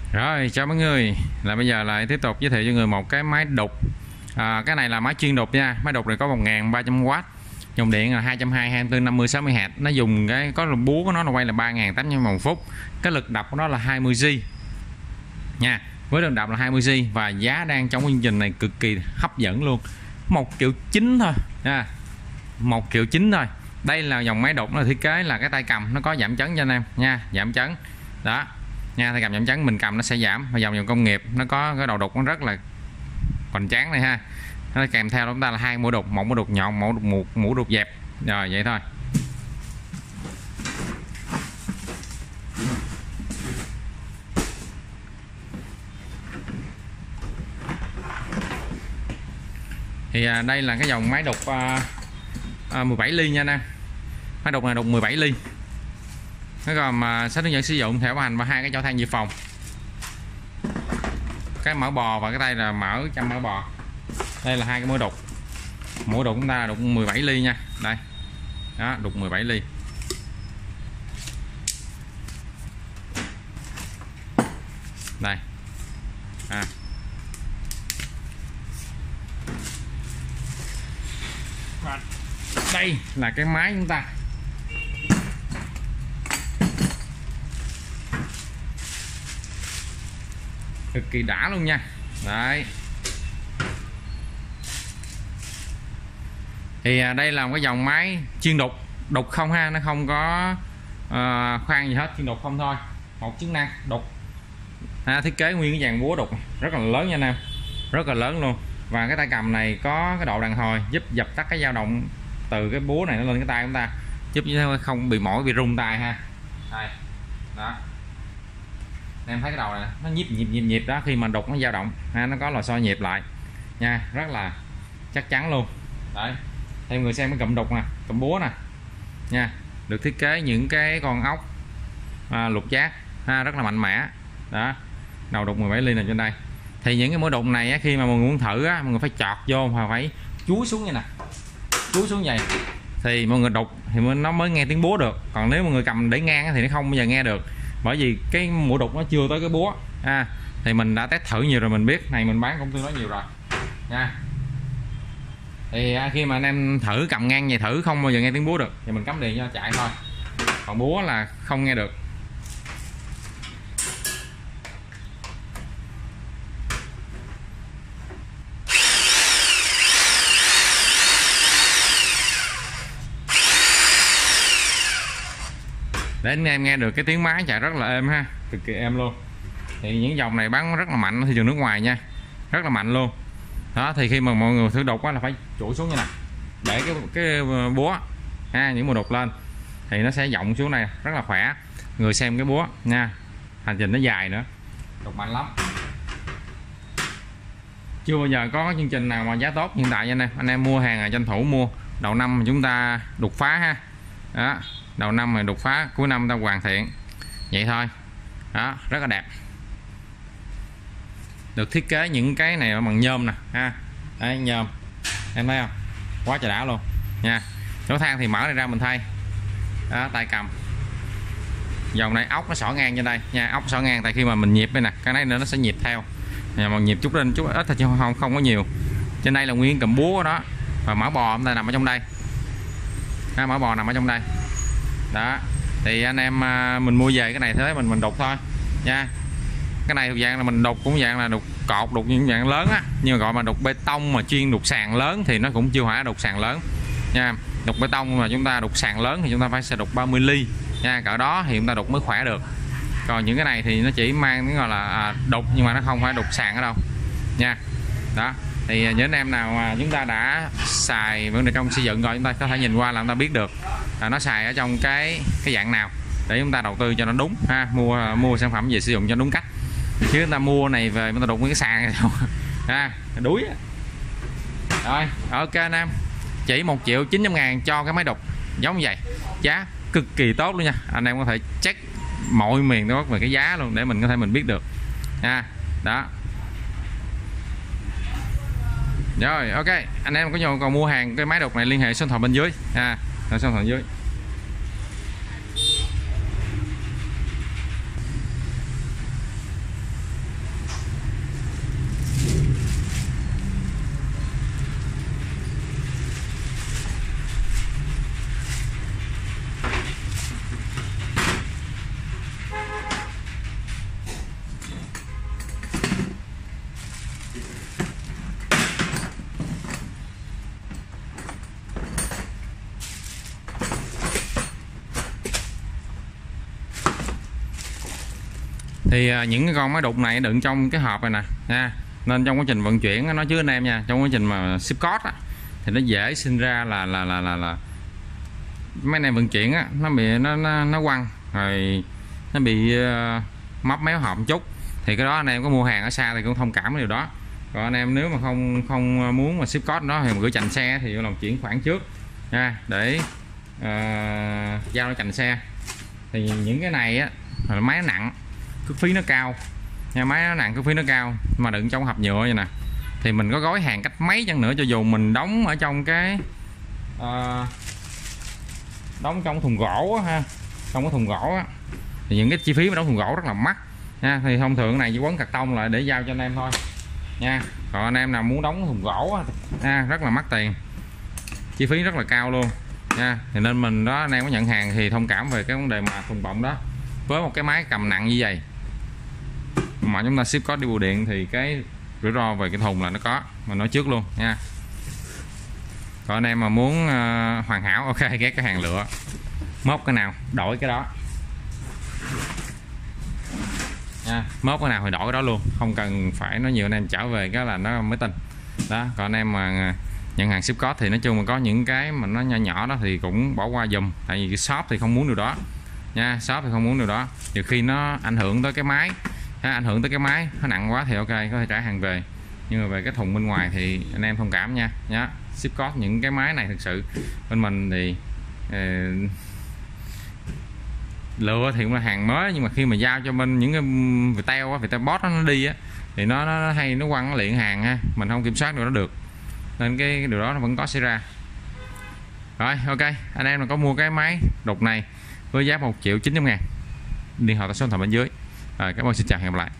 Rồi, chào mọi người. Bây giờ lại tiếp tục giới thiệu cho người một cái máy đục. Cái này là máy chuyên đục nha. Máy đục này có 1300W, dòng điện là 220, 24, 50, 60Hz. Nó dùng cái có búa của nó quay là 3800 vòng phút. Cái lực đập của nó là 20G nha. Với lực đập là 20G và giá đang trong chương trình này cực kỳ hấp dẫn luôn. 1,9 triệu thôi nha. 1,9 triệu thôi. Đây là dòng máy đục, nó thiết kế là cái tay cầm nó có giảm chấn cho anh em nha, giảm chấn. Đó. Nha, tay cầm giảm chấn mình cầm nó sẽ giảm. Và dòng công nghiệp nó có cái đầu đục nó rất là hoành tráng này ha. Nó kèm theo chúng ta là 2 mũi đục, một mũi đục nhọn, một mũi đục dẹp. Rồi vậy thôi. Thì đây là cái dòng máy đục 17 ly nha anh em. Máy đục này đục 17 ly. Nó gồm sách hướng dẫn sử dụng, thẻ bảo hành và 2 cái chảo than dự phòng. Cái mỡ bò và cái tay là mỡ chăm mỡ bò. Đây là 2 cái mũi đục. Mũi đục chúng ta đục 17 ly nha. Đây. Đó, đục 17 ly. Đây. Và đây là cái máy chúng ta. Cực kỳ đã luôn nha. Đấy. Thì đây là một cái dòng máy chuyên đục, đục không ha, nó không có khoan gì hết, chuyên đục không thôi. Một chức năng đục. Thiết kế nguyên cái dàn búa đục rất là lớn nha anh em. Rất là lớn luôn. Và cái tay cầm này có cái độ đàn hồi giúp dập tắt cái dao động từ cái búa này nó lên cái tay chúng ta, giúp không bị mỏi, bị rung tay ha. Đây. Đó. Em thấy cái đầu này nó nhịp đó, khi mà đục nó dao động ha, nó có lò xo nhịp lại nha, rất là chắc chắn luôn. Đấy, theo người xem cái cụm đục nè, cụm búa nè nha, được thiết kế những cái con ốc lục giác ha, rất là mạnh mẽ. Đó, đầu đục 17 ly này trên đây. Thì những cái mũi đục này á, khi mà mọi người muốn thử á, mọi người phải chọt vô và phải chúi xuống như nè, chúi xuống vậy thì mọi người đục thì nó mới nghe tiếng búa được. Còn nếu mọi người cầm để ngang thì nó không bao giờ nghe được, bởi vì cái mũi đục nó chưa tới cái búa. Thì mình đã test thử nhiều rồi, mình biết này, mình bán cũng tương đối nhiều rồi nha. Thì khi mà anh em thử cầm ngang vậy thử không bao giờ nghe tiếng búa được thì mình cắm điện cho chạy thôi, còn búa là không nghe được. Để anh em nghe được cái tiếng máy chạy rất là êm ha, cực kỳ êm luôn. Thì những dòng này bán rất là mạnh ở thị trường nước ngoài nha, rất là mạnh luôn. Đó, thì khi mà mọi người thử đục là phải chuỗi xuống như này để cái búa những mũi đục lên thì nó sẽ vọng xuống này rất là khỏe. Người xem cái búa nha, hành trình nó dài nữa, đục mạnh lắm. Chưa bao giờ có chương trình nào mà giá tốt hiện tại nha anh em mua hàng là tranh thủ mua. Đầu năm chúng ta đục phá ha. Đó, đầu năm này đục phá, cuối năm ta hoàn thiện vậy thôi. Đó, rất là đẹp. Được thiết kế những cái này bằng nhôm nè ha. Đấy, nhôm em thấy không, quá trời đã luôn nha. Chỗ than thì mở này ra mình thay. Đó, tay cầm dòng này ốc nó xỏ ngang trên đây nha, ốc xỏ ngang tại khi mà mình nhịp đây nè, cái này nữa nó sẽ nhịp theo mà nhịp chút lên chút ít thôi chứ không có nhiều. Trên đây là nguyên cầm búa đó, và mỡ bò chúng ta nằm ở trong đây. Mỡ bò nằm ở trong đây. Đó, thì anh em mình mua về cái này thế mình đục thôi nha. Cái này thuộc dạng là mình đục cũng dạng là đục cột, đục những dạng lớn á, nhưng mà gọi mà đục bê tông mà chuyên đục sàn lớn thì nó cũng chưa phải đục sàn lớn nha. Đục bê tông mà chúng ta đục sàn lớn thì chúng ta phải sẽ đục 30 ly nha, cỡ đó thì chúng ta đục mới khỏe được. Còn những cái này thì nó chỉ mang cái gọi là đục nhưng mà nó không phải đục sàn ở đâu nha. Đó, thì những anh em nào mà chúng ta đã xài vấn đề trong xây dựng rồi, chúng ta có thể nhìn qua là chúng ta biết được nó xài ở trong cái dạng nào để chúng ta đầu tư cho nó đúng ha, mua sản phẩm về sử dụng cho đúng cách. Chứ người ta mua này về người ta đục cái sàn này thôi ha, đuối. Rồi, ok anh em, chỉ 1.900.000 cho cái máy đục giống vậy, giá cực kỳ tốt luôn nha. Anh em có thể check mọi miền Đông Bắc về cái giá luôn để mình có thể mình biết được nha. Đó. Rồi, ok, anh em có nhu cầu mua hàng cái máy đục này liên hệ số điện thoại bên dưới số điện thoại dưới. Thì những cái con máy đục này đựng trong cái hộp này nè nha, nên trong quá trình vận chuyển nó chứ anh em nha, trong quá trình mà ship code á, thì nó dễ sinh ra là mấy này vận chuyển á, nó bị nó quăng rồi nó bị móc méo hộp một chút. Thì cái đó anh em có mua hàng ở xa thì cũng thông cảm với điều đó. Còn anh em nếu mà không muốn mà ship code đó thì mình gửi chành xe thì lòng chuyển khoản trước nha, để giao nó chành xe. Thì những cái này á là máy nó nặng, cước phí nó cao nha, máy nó nặng cước phí nó cao, mà đựng trong hộp nhựa vậy nè, thì mình có gói hàng cách mấy chăng nữa, cho dù mình đóng ở trong cái đóng trong thùng gỗ á, ha, trong cái thùng gỗ á, thì những cái chi phí mà đóng thùng gỗ rất là mắc nha. Thì thông thường cái này chỉ quấn carton lại để giao cho anh em thôi nha. Còn anh em nào muốn đóng thùng gỗ á, rất là mắc tiền, chi phí rất là cao luôn nha. Thì nên mình đó, anh em có nhận hàng thì thông cảm về cái vấn đề mà thùng bọng đó. Với một cái máy cầm nặng như vậy mà chúng ta ship code đi bưu điện thì cái rủi ro về cái thùng là nó có, mình nói trước luôn nha. Còn anh em mà muốn hoàn hảo, ok, ghét cái hàng lựa, mốt cái nào đổi cái đó nha, mốt cái nào thì đổi cái đó luôn, không cần phải nói nhiều, anh em trở về cái là nó mới tin đó. Còn anh em mà nhận hàng ship code thì nói chung là có những cái mà nó nhỏ nhỏ đó thì cũng bỏ qua dùm, tại vì cái shop thì không muốn điều đó nha, shop thì không muốn điều đó. Nhiều khi nó ảnh hưởng tới cái máy, ảnh hưởng tới cái máy nó nặng quá thì ok, có thể trả hàng về, nhưng mà về cái thùng bên ngoài thì anh em thông cảm nha nhá. Ship code những cái máy này thực sự bên mình thì lựa thì cũng là hàng mới, nhưng mà khi mà giao cho bên những cái Viettel bot nó đi á, thì nó hay nó quăng nó liền hàng ha, mình không kiểm soát được nó được, nên cái điều đó nó vẫn có xảy ra. Rồi ok, anh em mà có mua cái máy đục này với giá 1.900.000, liên hệ tại số điện thoại bên dưới. Rồi, cảm ơn, xin chào, hẹn gặp lại.